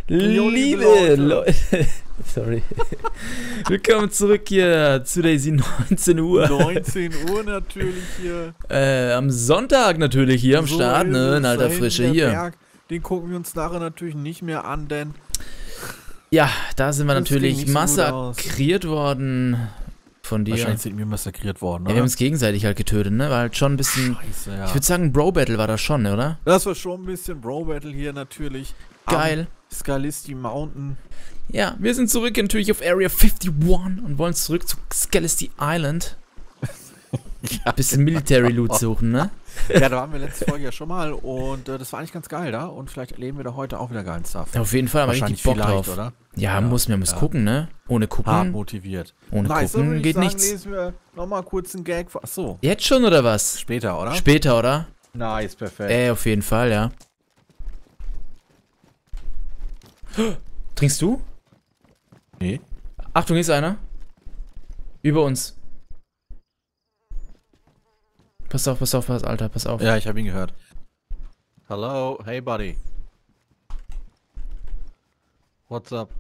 Liebe Leute, sorry. Willkommen zurück hier zu Daisy 19 Uhr. 19 Uhr natürlich hier. Am Sonntag natürlich hier am Start, ne? In alter Frische hier. Berg, den gucken wir uns nachher natürlich nicht mehr an, denn... Ja, da sind wir das natürlich ging nicht so massakriert worden von dir. Wahrscheinlich sind wir massakriert worden, Ja, oder? wir haben uns gegenseitig halt getötet, ne? War halt schon ein bisschen... Scheiße, ja. Ich würde sagen, Bro-Battle war das schon, ne, oder? Das war schon ein bisschen Bro-Battle hier natürlich. Geil. Scalisti Mountain. Ja, wir sind zurück natürlich auf Area 51 und wollen zurück zu Scalisti Island. Ein bisschen Military-Loot suchen, ne? Ja, da waren wir letzte Folge ja schon mal und das war eigentlich ganz geil da. Und vielleicht erleben wir da heute auch wieder geilen Stuff. Auf jeden Fall haben wir richtig Bock drauf. Oder? Ja, muss gucken, ne? Ohne Hart gucken, motiviert. ohne Nice, dann gucken würde ich geht sagen, nichts. lesen wir nochmal kurz einen Gag vor. Achso, Jetzt schon oder was? später, oder? Später, oder? Nice, perfekt. Auf jeden Fall, ja. Trinkst du? Nee. Achtung, hier ist einer. Über uns. Pass auf, Alter, pass auf. Ja, ich habe ihn gehört. Hello, hey buddy. What's up?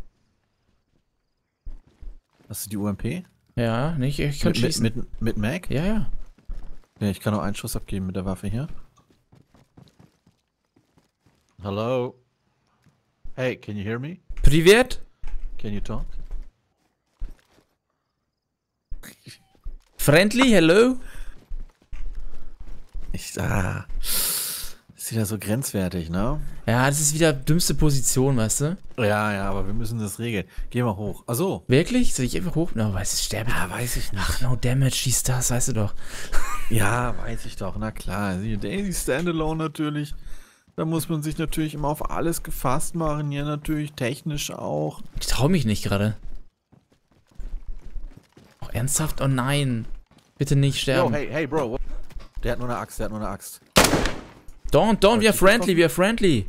Hast du die UMP? Ja, nicht, ich kann schießen. Mit Mac? Ja, ja. Ja, ich kann auch einen Schuss abgeben mit der Waffe hier. Hello. Hey, can you hear me? Privet? Can you talk? Friendly, hello? Ist wieder so grenzwertig, ne? Ja, das ist wieder dümmste Position, weißt du? Ja, aber wir müssen das regeln. Geh mal hoch. Achso. Wirklich? Soll ich einfach hoch? Na, weiß ich, sterbe. Ja, weiß ich nicht. Ach, no damage, schießt das, weißt du doch. Ja, weiß ich doch. Na klar. Daisy Standalone natürlich. Da muss man sich natürlich immer auf alles gefasst machen. Hier natürlich technisch auch. Ich trau mich nicht gerade. Oh, ernsthaft? Oh nein. Bitte nicht sterben. Yo, hey, Bro. Der hat nur eine Axt, Don't, we are friendly,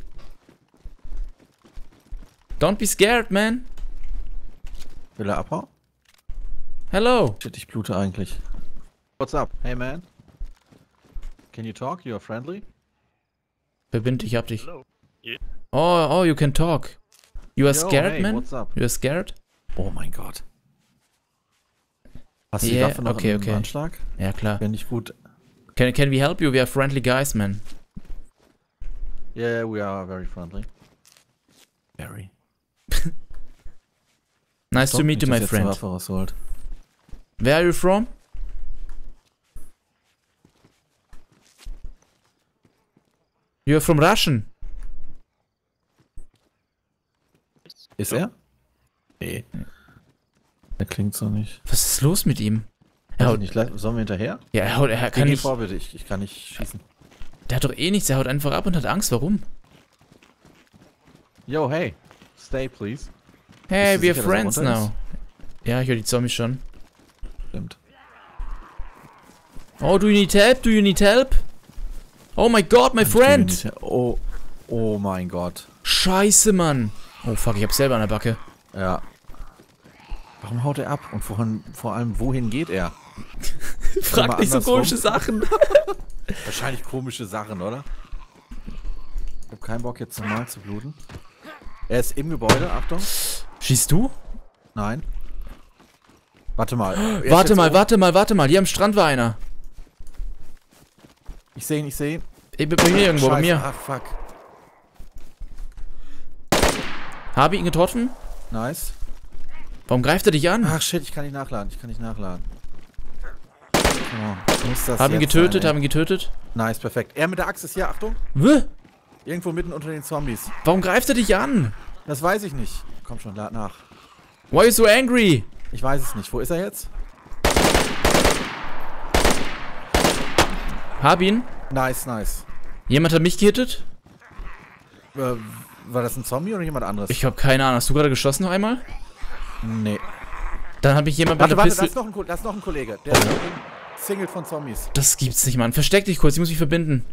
Don't be scared, man. Will er abhauen? Hello. Shit, ich blute eigentlich. What's up? Hey, man. Can you talk? You are friendly? Verbind, ich hab dich. Hello. Yeah. Oh, you can talk. You are Yo, scared, hey, man? what's up? You are scared? Oh mein Gott. Hast du die Yeah, Waffe noch okay. im Anschlag? Ja, klar. Wenn nicht gut. Can we help you? We are friendly guys, man. Yeah, we are very friendly. Very. Nice to meet you, my Eine friend. Waffe rausholt. Where are you from? You're from Russian. Ist er? Nee. Der klingt so nicht. Was ist los mit ihm? Weiß ich nicht. Sollen wir hinterher? Ja, er kann Geh nicht. vor, bitte. Ich kann nicht schießen. Der hat doch eh nichts, er haut einfach ab und hat Angst. Warum? Yo, hey. Stay, please. Hey, Bist du we are sicher, dass er friends runter now. Ja, ich höre die Zombies schon. Stimmt. Oh, do you need help? Do you need help? Oh my god, my friend! Oh mein Gott. Scheiße, Mann. Oh fuck, ich hab selber an der Backe. Ja. Warum haut er ab? Und vor allem, wohin geht er? Frag nicht so andersrum. komische Sachen. Wahrscheinlich komische Sachen, oder? Ich hab keinen Bock, jetzt normal zu bluten. Er ist im Gebäude, Achtung. Schießt du? Nein. Warte mal. Warte mal. Hier am Strand war einer. Ich sehe ihn. Ey, bei mir irgendwo, bei mir. Ach, fuck. Habe ich ihn getroffen? Nice. Warum greift er dich an? Ach, shit, ich kann nicht nachladen. Oh, muss das Haben ihn jetzt getötet, sein, ey. Nice, perfekt. Er mit der Axt ist hier, Achtung. Wö? Irgendwo mitten unter den Zombies. Warum greift er dich an? Das weiß ich nicht. Komm schon, lad nach. Why are you so angry? Ich weiß es nicht. Wo ist er jetzt? Hab ihn. Nice. Jemand hat mich gehittet? War das ein Zombie oder jemand anderes? Ich hab keine Ahnung. Hast du gerade geschossen noch einmal? Nee. Dann hat mich jemand bei Warte, der das Pistole... ist noch ein Kollege. Der ist Single von Zombies. Das gibt's nicht, Mann. Versteck dich kurz. Ich muss mich verbinden.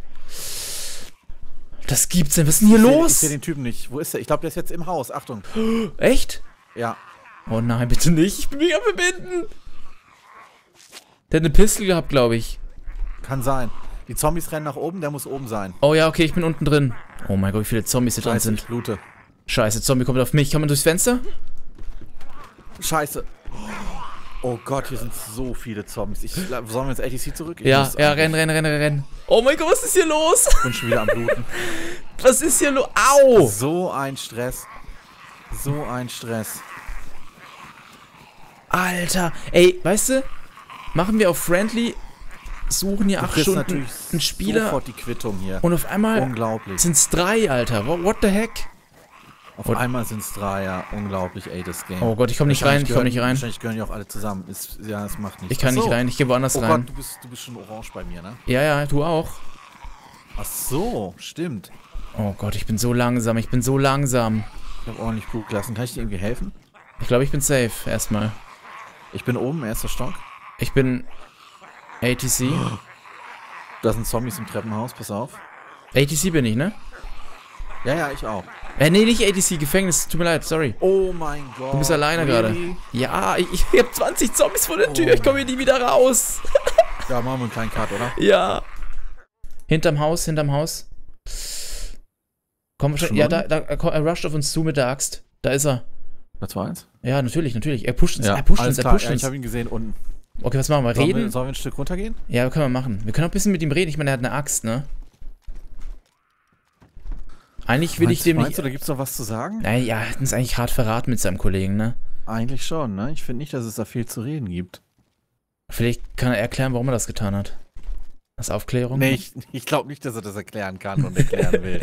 Das gibt's denn. Was ist denn hier los? Ich sehe den Typen nicht. Wo ist er? Ich glaube, der ist jetzt im Haus. Achtung. Echt? Ja. Oh nein, bitte nicht. Ich bin mich am Verbinden. Der hat eine Pistole gehabt, glaube ich. Kann sein. Die Zombies rennen nach oben, der muss oben sein. Oh ja, okay, ich bin unten drin. Oh mein Gott, wie viele Zombies hier drin Scheiße, sind. ich blute. Scheiße, Zombie kommt auf mich. Kann man durchs Fenster? Scheiße. Oh Gott, hier sind so viele Zombies. Sollen wir ins ATC zurück? Ja, renn. Oh mein Gott, was ist hier los? Ich bin schon wieder am Bluten. Was ist hier los? Au! So ein Stress. So ein Stress. Alter. Ey, weißt du, machen wir auf Friendly, suchen hier 8 Stunden natürlich einen Spieler sofort die Quittung hier. und auf einmal Unglaublich. sind es 3, Alter. What the heck? Auf einmal sind es 3, ja. Unglaublich, ey, das Game. Oh Gott, ich komm nicht rein, Wahrscheinlich gehören die auch alle zusammen. Ja, das macht nichts. Ich kann nicht rein, ich gehe woanders Oh rein. Gott, du bist schon orange bei mir, ne? Ja, du auch. Ach so, stimmt. Oh Gott, ich bin so langsam. Ich habe ordentlich Blut gelassen. Kann ich dir irgendwie helfen? Ich glaube, ich bin safe, erstmal. Ich bin oben, erster Stock. Ich bin ATC. Da sind Zombies im Treppenhaus, pass auf. ATC bin ich, ne? Ja, ich auch. Nee, nicht ATC, Gefängnis. Tut mir leid, sorry. Oh mein Gott. Du bist alleine gerade. Ja, ich hab 20 Zombies vor der Tür. Ich komme hier nie wieder raus. Ja, machen wir einen kleinen Cut, oder? Ja. Hinterm Haus. Komm schon. Ja, er rusht auf uns zu mit der Axt. Da ist er. Das war eins? Ja, natürlich. Er pusht uns. Ja, er pusht alles uns. klar. Ja, ich habe ihn gesehen unten. Okay, was machen wir? Reden? Sollen wir ein Stück runtergehen? Ja, können wir machen. Wir können auch ein bisschen mit ihm reden. Ich meine, er hat eine Axt, ne? Eigentlich will ich dem nicht... Meinst du, da gibt's noch was zu sagen? Naja, er hat uns eigentlich hart verraten mit seinem Kollegen, ne? Eigentlich schon, ne? Ich finde nicht, dass es da viel zu reden gibt. Vielleicht kann er erklären, warum er das getan hat. Als Aufklärung? Nee, ich glaube nicht, dass er das erklären kann und erklären will.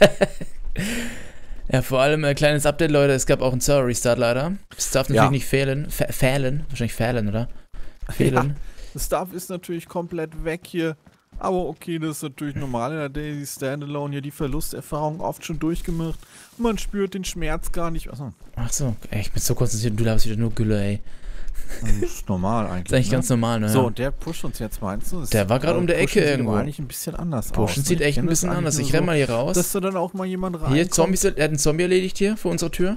Ja, vor allem ein kleines Update, Leute. Es gab auch einen Server-Restart leider. Das darf natürlich nicht fehlen. Wahrscheinlich fehlen, oder? Fehlen. Ja, das Stuff ist natürlich komplett weg hier. Aber okay, das ist natürlich normal in der Daisy Standalone. Hier die Verlusterfahrung oft schon durchgemacht. Man spürt den Schmerz gar nicht. Ach so, ey, ich bin so konzentriert und du darfst wieder nur Gülle, ey. Das ist normal eigentlich. Das ist eigentlich ganz normal, ne? So, und der pusht uns jetzt, meinst du? Der war gerade um der Ecke irgendwo. Eigentlich ein bisschen anders Pushen aus. sieht echt ein bisschen anders. Ich renn mal hier raus. Dass da dann auch mal jemand rein. Hier, Zombies, er hat einen Zombie erledigt hier vor unserer Tür.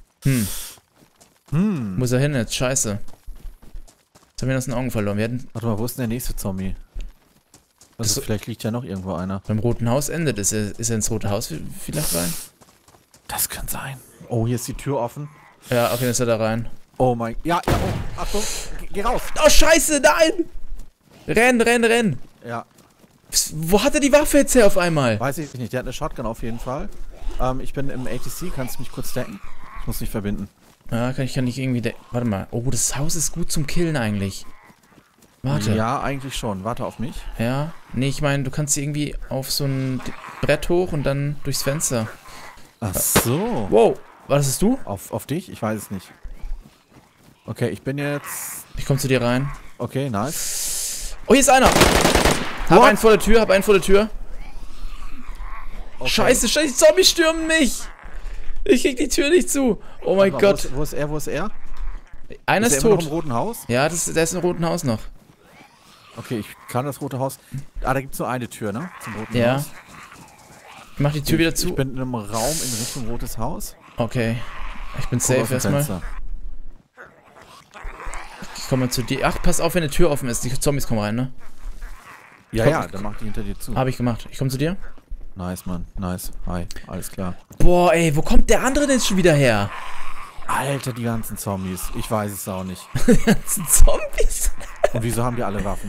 Muss er hin jetzt? Scheiße. Jetzt haben wir aus den Augen verloren. Warte mal, wo ist denn der nächste Zombie? Also vielleicht liegt ja noch irgendwo einer. Beim Roten Haus endet. Ist er ins Rote Haus vielleicht rein? Das kann sein. Oh, hier ist die Tür offen. Ja, okay, dann ist er da rein. Oh mein... Ja, oh, Achtung. Geh raus. Oh, scheiße, nein! Renn. Ja. Wo hat er die Waffe jetzt her auf einmal? Weiß ich nicht. Der hat eine Shotgun auf jeden Fall. Ich bin im ATC. Kannst du mich kurz decken? Ich muss mich verbinden. Ja, kann ich irgendwie... Warte mal. Oh, das Haus ist gut zum Killen eigentlich. Warte. Ja, eigentlich schon. Warte auf mich. Ja. Nee, ich meine, du kannst irgendwie auf so ein Brett hoch und dann durchs Fenster. Ach so. Wow. Was ist du? Auf dich? Ich weiß es nicht. Okay, ich bin jetzt... Ich komm zu dir rein. Okay, nice. Oh, hier ist einer. Hab einen vor der Tür. Okay. Scheiße, die Zombies stürmen mich. Ich krieg die Tür nicht zu. Oh mein Gott. Wo ist er? Einer ist tot. Noch tot. im Roten Haus? Ja, der ist im Roten Haus noch. Okay, ich kann das Rote Haus... Ah, da gibt's nur eine Tür, ne? Zum Roten Ja. Haus. Ich mach die Tür wieder zu. Ich bin in einem Raum in Richtung Rotes Haus. Okay. Ich bin safe erstmal. Ich komme zu dir. Ach, pass auf, wenn eine Tür offen ist. Die Zombies kommen rein, ne? Ja, dann mach die hinter dir zu. Habe ich gemacht. Ich komme zu dir. Nice, Mann. Nice. Hi. Alles klar. Boah, ey, wo kommt der andere denn schon wieder her? Alter, die ganzen Zombies. Ich weiß es auch nicht. Die ganzen Zombies? Und wieso haben die alle Waffen?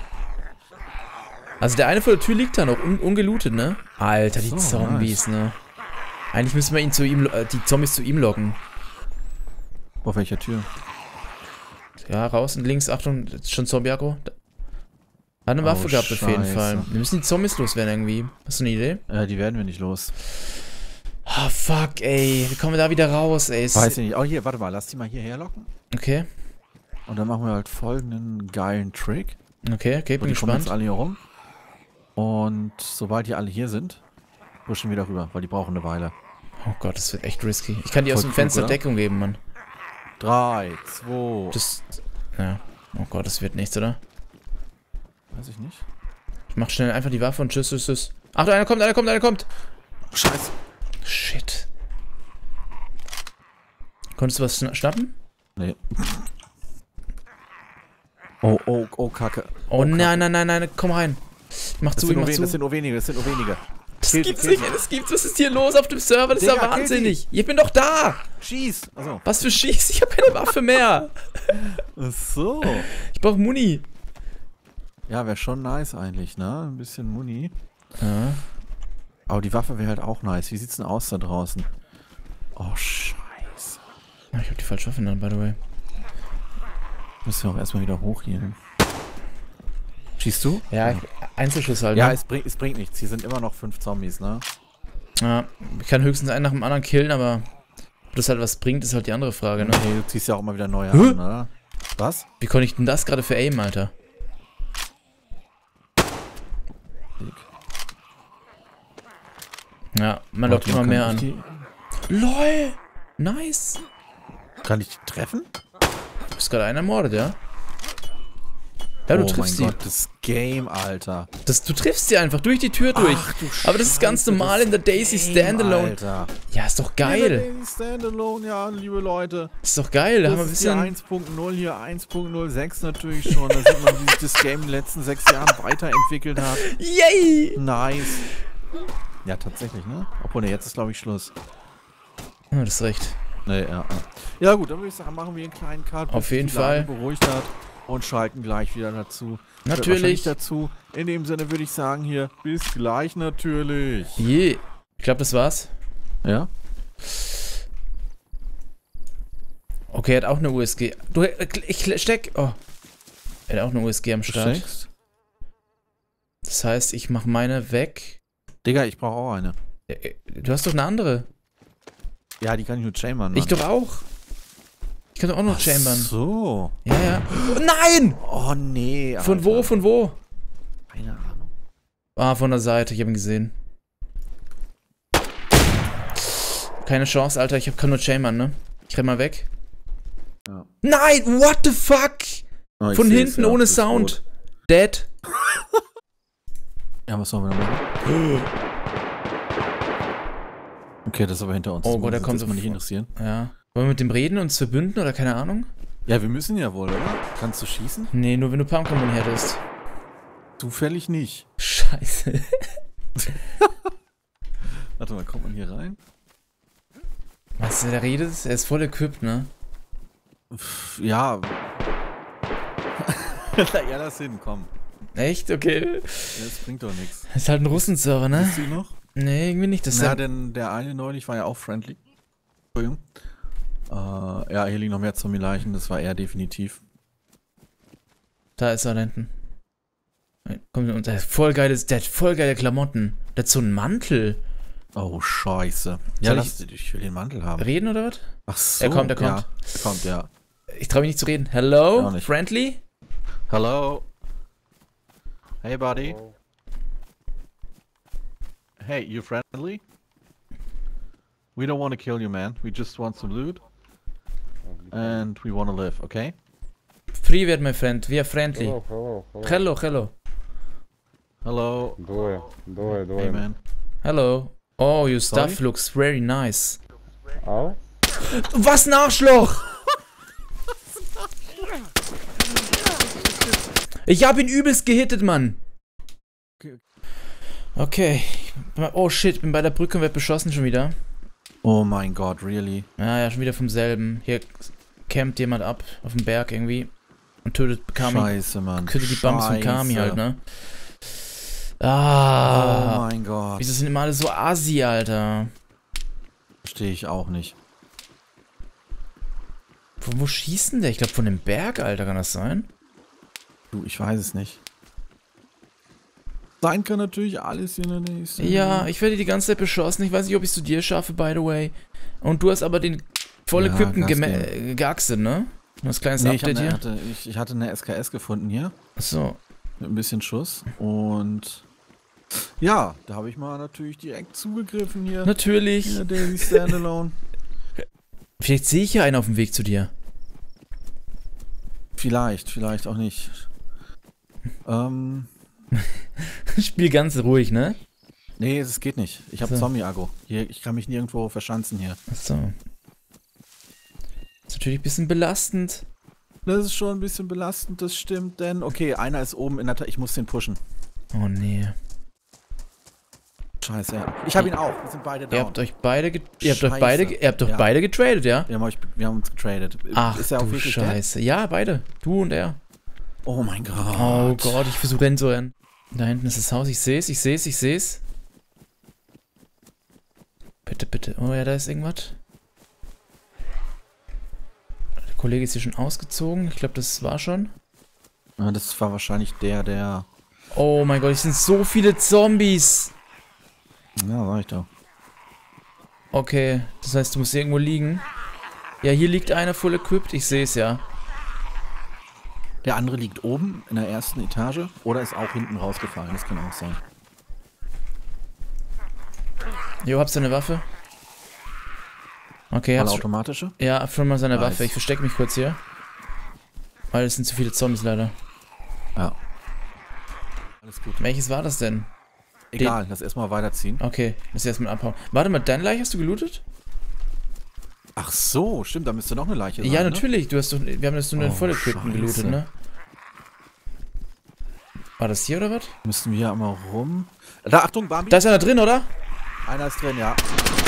Also der eine vor der Tür liegt da noch, ungelootet, ne? Alter, die So, Zombies, ne? Eigentlich müssen wir die Zombies zu ihm locken. Auf welcher Tür? Ja, raus und links, Achtung, das ist schon Zombie-Akku. Hat eine Waffe gehabt auf jeden Fall. Wir müssen die Zombies loswerden irgendwie. Hast du eine Idee? Die werden wir nicht los. Oh, fuck, ey. Wie kommen wir da wieder raus, ey? Weiß ich nicht. Oh, hier, warte mal. Lass die mal hierher locken. Okay. Und dann machen wir halt folgenden geilen Trick. Okay, bin Die kommen gespannt. jetzt alle hier rum. Und sobald die alle hier sind, pushen wir wieder rüber, weil die brauchen eine Weile. Oh Gott, das wird echt risky. Ich kann dir aus Voll dem Fenster klug, oder? Deckung geben, Mann. 3, 2... Ja. Oh Gott, das wird nichts, oder? Weiß ich nicht. Ich mach schnell einfach die Waffe und tschüss. Achtung, einer kommt! Scheiße. Shit. Konntest du was schnappen? Nee. Oh, Kacke. Oh nein, komm rein. Mach zu, Das sind nur wenige. Das gibt's nicht, das gibt's. Was ist hier los auf dem Server? Das ist ja wahnsinnig. Ich bin doch da. Schieß. Also. Was für Schieß? Ich habe keine Waffe mehr. Ach so. Ich brauche Muni. Ja, wäre schon nice eigentlich, ne? Ein bisschen Muni. Ja. Aber die Waffe wäre halt auch nice. Wie sieht's denn aus da draußen? Oh, scheiße. Ich habe die falsche Waffe dann, by the way. Müssen wir auch erstmal wieder hoch hier. Schießt du? Ja, Einzelschuss halt. Ja, ne? es bringt nichts. Hier sind immer noch 5 Zombies, ne? Ja, ich kann höchstens einen nach dem anderen killen, aber ob das halt was bringt, ist halt die andere Frage, ne? Nee, du ziehst ja auch immer wieder neue an, ne? Was? Wie konnte ich denn das gerade für aim, Alter? Ja, man lockt immer mehr an. LOL! Nice! Kann ich die treffen? Du bist gerade einer ermordet, ja? Ja, du triffst sie. Oh mein Gott, das Game, Alter. Du triffst sie einfach durch die Tür durch. Ach, du aber das ist ganz normal in der Daisy Standalone. Alter. Ja, ist doch geil. In der Daisy Standalone, ja, liebe Leute. Ist doch geil, da haben wir ein Das ist bisschen... hier 1.0, hier 1.06 natürlich schon. Da sieht man, wie sich das Game in den letzten 6 Jahren weiterentwickelt hat. Yay! Nice. Ja, tatsächlich, ne? Obwohl, ne, jetzt ist, glaube ich, Schluss. Ja, das ist recht. Ne, ja. Ja gut, dann würde ich sagen, machen wir einen kleinen Cut, bis Auf jeden sich die Lage Fall. beruhigt hat und schalten gleich wieder dazu. Natürlich. Dazu. In dem Sinne würde ich sagen hier, bis gleich natürlich. Je. Ich glaube, das war's. Ja? Okay, er hat auch eine USG. Du, ich steck... Oh. Er hat auch eine USG am Start. Steckst? Das heißt, ich mache meine weg. Digga, ich brauche auch eine. Du hast doch eine andere. Ja, die kann ich nur chambern, Mann. Ich doch auch. Ich kann doch auch noch chambern. So. Ja, ja. Oh, nein! Oh, nee. Alter. Von wo? Von wo? Keine Ahnung. Ah, von der Seite. Ich habe ihn gesehen. Keine Chance, Alter. Ich kann nur chambern, ne? Ich renn mal weg. Ja. Nein! What the fuck? Oh, Von hinten ohne Sound. Dead. Ja, was sollen wir da machen? Okay, das ist aber hinter uns. Oh Gott, der kommt so. Nicht interessieren. Ja. Wollen wir mit dem reden und uns verbünden oder keine Ahnung? Ja, wir müssen ja wohl, oder? Kannst du schießen? Nee, nur wenn du Pumpkin hättest. Zufällig nicht. Scheiße. Warte mal, kommt man hier rein? Was der redet? Er ist voll equipped, ne? Ja. Ja, lass hin, komm. Echt? Okay. Das bringt doch nichts. Das ist halt ein Russenserver, ne? Bist du noch? Nee, irgendwie nicht. Das ist Ja, denn der eine neulich war ja auch friendly. Entschuldigung. Ja, hier liegen noch mehr Zombie-Leichen, das war er definitiv. Da ist er da hinten. Kommt und der hat voll geile Klamotten. Der hat so einen Mantel. Oh, scheiße. Ja, ich will den Mantel haben. Reden oder was? Ach so. Er kommt. Ja, er kommt, ja. Ich traue mich nicht zu reden. Hello? Auch nicht. Friendly? Hello. Hey, buddy. Hello. Hey, you friendly? We don't want to kill you, man. We just want some loot. And we want to live, okay? Привет, my friend. We are friendly. Hello, hello, hello. Hello. Hello. Двое. Hey, man. Hello. Oh, your Sorry? stuff looks very nice. Ау? Was ein Arschloch! Ich hab ihn übelst gehittet, Mann. Okay. Oh shit, bin bei der Brücke und werd beschossen schon wieder. Oh mein Gott, really? Ja, schon wieder vom selben. Hier campt jemand ab auf dem Berg irgendwie und tötet Kami. Scheiße, Mann. Tötet die Bums von Kami halt, ne? Oh Ah. mein Gott. Wieso sind immer alle so assi, Alter? Verstehe ich auch nicht. Wo schießen der? Ich glaube von dem Berg, Alter, kann das sein? Du, ich weiß es nicht. Sein kann natürlich alles hier in der nächsten. Ja, ich werde die ganze Zeit beschossen. Ich weiß nicht, ob ich es zu dir schaffe, by the way. Und du hast aber den voll equippten Gaxe, ne? Das kleines Update hier. Ich hatte eine SKS gefunden hier. Achso. Mit ein bisschen Schuss. Und ja, da habe ich mal natürlich direkt zugegriffen hier. Natürlich. Hier, Daisy Standalone. Vielleicht sehe ich ja einen auf dem Weg zu dir. Vielleicht auch nicht. Spiel ganz ruhig, ne? Nee, das geht nicht. Ich habe So. Zombie-Agro. Ich kann mich nirgendwo verschanzen hier. Achso. Ist natürlich ein bisschen belastend. Das ist schon ein bisschen belastend, das stimmt, denn okay, einer ist oben in der ich muss den pushen. Oh nee. scheiße, ja. Ich habe ihn auch. Wir sind beide down. Ihr habt euch beide Scheiße. beide getradet, ja? Wir haben uns getradet. Ach ist er auch du wirklich Scheiße. Ja, beide. Du und er. dead? Oh mein Gott. Oh Gott, ich versuche rennen zu rennen. Da hinten ist das Haus. Ich sehe es. Bitte, bitte. Oh ja, da ist irgendwas. Der Kollege ist hier schon ausgezogen. Ich glaube, das war schon. Ja, das war wahrscheinlich der... Oh mein Gott, es sind so viele Zombies. Ja, sag ich doch. Okay, das heißt, du musst irgendwo liegen. Ja, hier liegt einer voll equipped. Ich sehe es ja. Der andere liegt oben in der ersten Etage oder ist auch hinten rausgefallen. Das kann auch sein. Jo, habst du eine Waffe? Okay, hab's schon. Automatische? Ja, hab schon mal seine Nice. Waffe. Ich verstecke mich kurz hier. Weil es sind zu viele Zombies leider. Ja. Alles gut. Welches war das denn? Egal, lass erstmal weiterziehen. Okay, lass erstmal abhauen. Warte mal, deine Leiche hast du gelootet? Ach so, stimmt, da müsste noch eine Leiche sein. Ja, ne? natürlich. Wir haben das nur den Vollequipten gelootet, Scheiße. ne? War das hier oder was? Müssten wir hier einmal rum. Da, Achtung, Bambi. Da ist einer drin, oder? Einer ist drin, ja.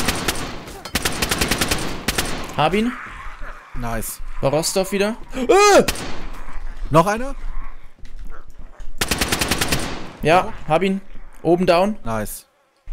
Hab ihn. Nice. War Rostov wieder? Noch einer? Ja, hab ihn. Oben down. Nice.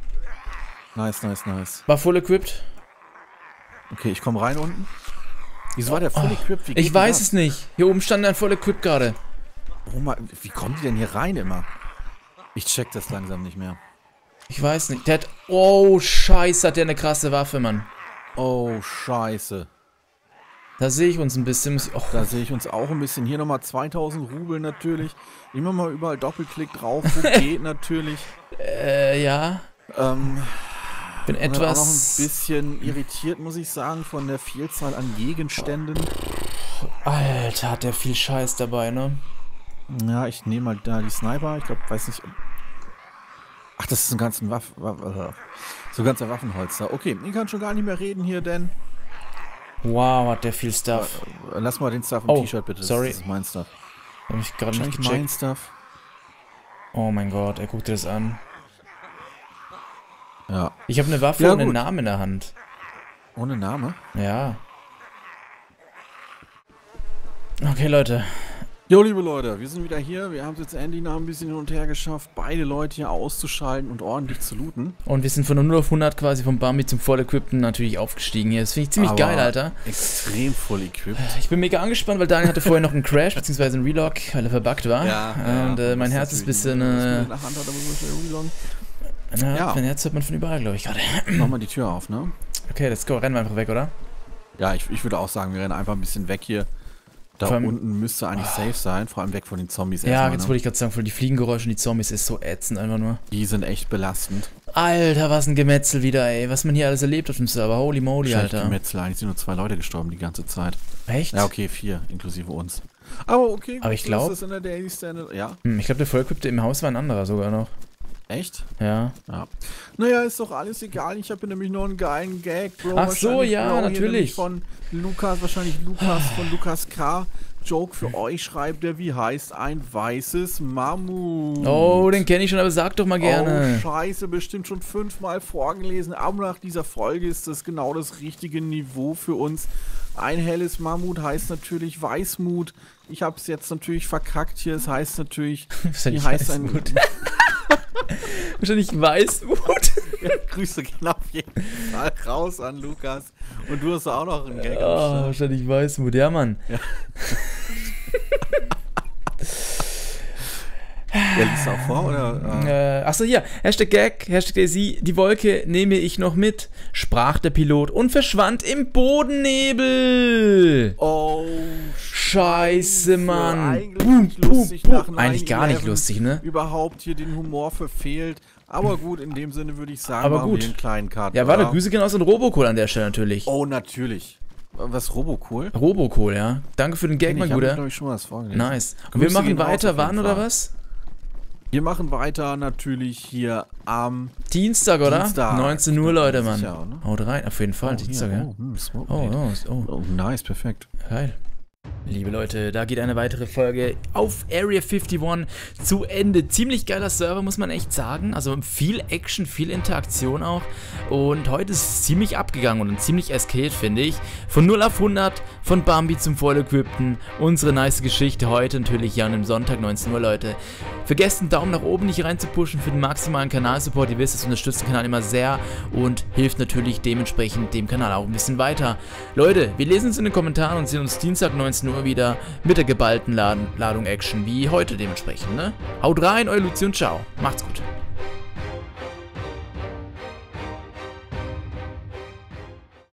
Nice. War full equipped. Okay, ich komme rein unten. Wieso war der voll equipped? Wie geht Ich weiß denn es nicht. Hier oben stand ein voll equipped gerade. das? Wie kommen die denn hier rein immer? Ich check das langsam nicht mehr. Ich weiß nicht. Der hat... Oh, scheiße, hat der eine krasse Waffe, Mann. Oh, scheiße. Da sehe ich uns ein bisschen. Muss ich, oh, Da sehe ich uns auch ein bisschen. Hier nochmal 2000 Rubel natürlich. Immer mal überall Doppelklick drauf. Wo geht natürlich. ja. Bin Bin auch noch ein etwas... bisschen irritiert, muss ich sagen, von der Vielzahl an Gegenständen. Alter, hat der viel Scheiß dabei, ne? Ja, ich nehme mal da die Sniper. Ich glaube, weiß nicht. Ach, das ist ein ganzer so ein ganzer Waffenholster. Okay, ich kann schon gar nicht mehr reden hier, denn. Wow, hat der viel Stuff. Lass mal den Stuff im Oh, T-Shirt bitte. sorry. Das ist mein Stuff. Hab ich gerade nicht Wahrscheinlich mein gecheckt. Stuff. Oh mein Gott, guck dir das an. Ja. Ich habe eine Waffe Ja, und einen gut. Namen in der Hand. Ohne Name. Ja. Okay, Leute. Jo, liebe Leute, wir sind wieder hier. Wir haben es jetzt endlich nach ein bisschen hin und her geschafft, beide Leute hier auszuschalten und ordentlich zu looten. Und wir sind von 0 auf 100 quasi vom Bambi zum Voll-Equippten natürlich aufgestiegen hier. Das finde ich ziemlich Aber geil, Alter. Extrem voll equipped. Ich bin mega angespannt, weil Daniel hatte vorher noch einen Crash, beziehungsweise einen Relog, weil er verbuggt war. Und mein Herz ist ein bisschen... Ja. Mein Herz hört man von überall, glaube ich, gerade. Mach mal die Tür auf, ne? Okay, let's go. Rennen wir einfach weg, oder? Ja, ich würde auch sagen, wir rennen einfach ein bisschen weg hier. Da Vor allem- unten müsste eigentlich safe sein, vor allem weg von den Zombies. Ja, erstmal, jetzt ne? wollte ich gerade sagen, voll die Fliegengeräusche und die Zombies ist so ätzend einfach nur. Die sind echt belastend. Alter, was ein Gemetzel wieder, ey. Was man hier alles erlebt auf dem Server. Holy moly, Schlecht Alter. Gemetzel, eigentlich sind nur 2 Leute gestorben die ganze Zeit. Echt? Ja, okay, 4, inklusive uns. Aber okay, Aber ich so glaub- ist es in der Daily Standard. Ja, Ich glaube, der Vollquippte im Haus war ein anderer sogar noch. echt? Ja. Ja. Naja, ist doch alles egal. Ich habe hier nämlich noch einen geilen Gag, Bro. Ach so, Wahrscheinlich, ja, Bro, hier natürlich. nämlich von Lukas, wahrscheinlich Lukas von Lukas K. Joke für euch schreibt er, wie heißt ein weißes Mammut? Oh, den kenne ich schon, aber sag doch mal Oh, gerne. scheiße, bestimmt schon 5-mal vorgelesen. Aber nach dieser Folge ist das genau das richtige Niveau für uns. Ein helles Mammut heißt natürlich Weißmut. Ich habe es jetzt natürlich verkackt hier. Es heißt natürlich, Wahrscheinlich wie heißt ein... Weißmut. Wahrscheinlich Weißmut. Ja, Grüße gehen auf jeden Fall raus an Lukas. Und du hast auch noch einen Gag am Oh, Start. wahrscheinlich Weißmut. Ja, Mann. Der liest auch vor, oder? Achso, hier. Hashtag Gag, Hashtag Daisy. Die Wolke nehme ich noch mit, sprach der Pilot und verschwand im Bodennebel. Oh, Scheiße, Mann. Eigentlich Boom, nicht lustig boom, nach boom. Eigentlich gar nicht 9/11 lustig, ne? Überhaupt hier den Humor verfehlt. Aber gut, in dem Sinne würde ich sagen, Aber machen gut. wir einen kleinen Cut. Ja, warte, oder? Grüße gehen aus an Robokohl an der Stelle natürlich. Oh, natürlich. Was, Robocool? Robokohl, ja. Danke für den Gag, mein Ich habe, Guter. glaube ich, schon was vorgelesen. Nice. Und Grüße wir machen gehen raus weiter, auf wann jeden oder Fall. was? Wir machen weiter natürlich hier am Dienstag, oder? Dienstag. 19 Uhr, Leute, Mann. Sicher, ne? Haut rein, auf jeden Fall, Dienstag, ja. Smoke Oh, Meat. oh, oh, Oh, nice, perfekt. geil. Liebe Leute, da geht eine weitere Folge auf Area 51 zu Ende. Ziemlich geiler Server, muss man echt sagen. Also viel Action, viel Interaktion auch. Und heute ist es ziemlich abgegangen und ziemlich eskaliert, finde ich. Von 0 auf 100, von Bambi zum Voll-Equippten. Unsere nice Geschichte heute natürlich hier an einem Sonntag 19 Uhr, Leute. Vergesst einen Daumen nach oben nicht reinzupushen für den maximalen Kanalsupport. Ihr wisst, es unterstützt den Kanal immer sehr und hilft natürlich dementsprechend dem Kanal auch ein bisschen weiter. Leute, wir lesen uns in den Kommentaren und sehen uns Dienstag 19 Uhr wieder mit der geballten Ladung Action wie heute dementsprechend, ne? Haut rein, euer Luzi und ciao. Macht's gut.